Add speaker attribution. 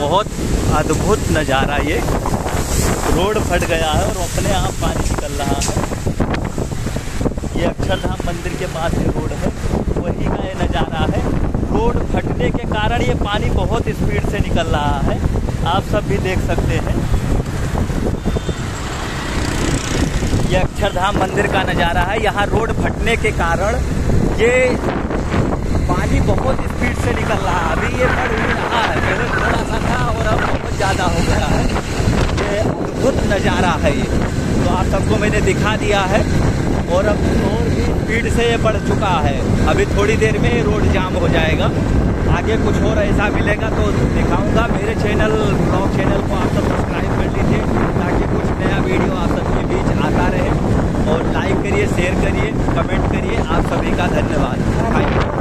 Speaker 1: बहुत अद्भुत नज़ारा ये। रोड फट गया है और अपने आप पानी निकल रहा है। ये अक्षरधाम मंदिर के पास ये रोड है, वही का ये नज़ारा है। रोड फटने के कारण ये पानी बहुत स्पीड से निकल रहा है, आप सब भी देख सकते हैं। ये अक्षरधाम मंदिर का नज़ारा है। यहाँ रोड फटने के कारण ये पानी बहुत स्पीड से निकल रहा है। अभी ये बढ़ ही रहा है, पहले थोड़ा सा था और अब बहुत ज़्यादा हो गया है। ये अद्भुत नज़ारा है ये, तो आप सबको मैंने दिखा दिया है। और अब और भी स्पीड से ये बढ़ चुका है। अभी थोड़ी देर में रोड जाम हो जाएगा। आगे कुछ और ऐसा मिलेगा तो दिखाऊंगा। मेरे चैनल ब्लॉग चैनल को आप सब सब्सक्राइब कर लीजिए, ताकि कुछ नया वीडियो आप सबके बीच आता रहे। और लाइक करिए, शेयर करिए, कमेंट करिए। आप सभी का धन्यवाद।